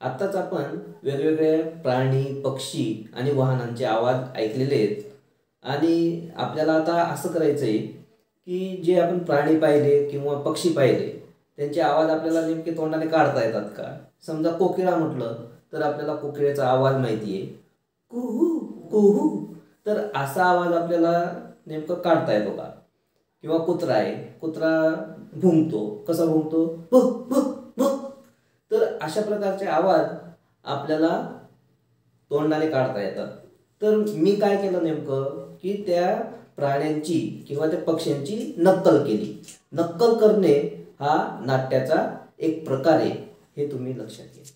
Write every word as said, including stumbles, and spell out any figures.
आताच आपण वेगवेगळे प्राणी, पक्षी आणि वाहनांचे आवाज ऐकलेले आहेत आणि आपल्याला आता असं करायचं आहे की जे आपण प्राणी पाहिले किंवा पक्षी पाहिले त्यांचे आवाज आपल्याला नेमके तोंडाने काढता येतात का? समजा कोकिळा म्हटलं तर आपल्याला कोकिळेचा आवाज माहिती आहे, कुहू कुहू. तर असा आवाज आपल्याला नेमकं काढता येतो का? किंवा कुत्रा आहे, कुत्रा भुंकतो, कसा भुंकतो? भुक भुक भुक. तर अशा प्रकारचे आवाज आपल्याला तोंडाने काढता येतात. तर मी काय केलं नेमकं की त्या प्राण्यांची किंवा त्या पक्ष्यांची नक्कल केली. नक्कल करणे हा नाट्याचा एक प्रकार आहे, हे तुम्ही लक्षात घ्या.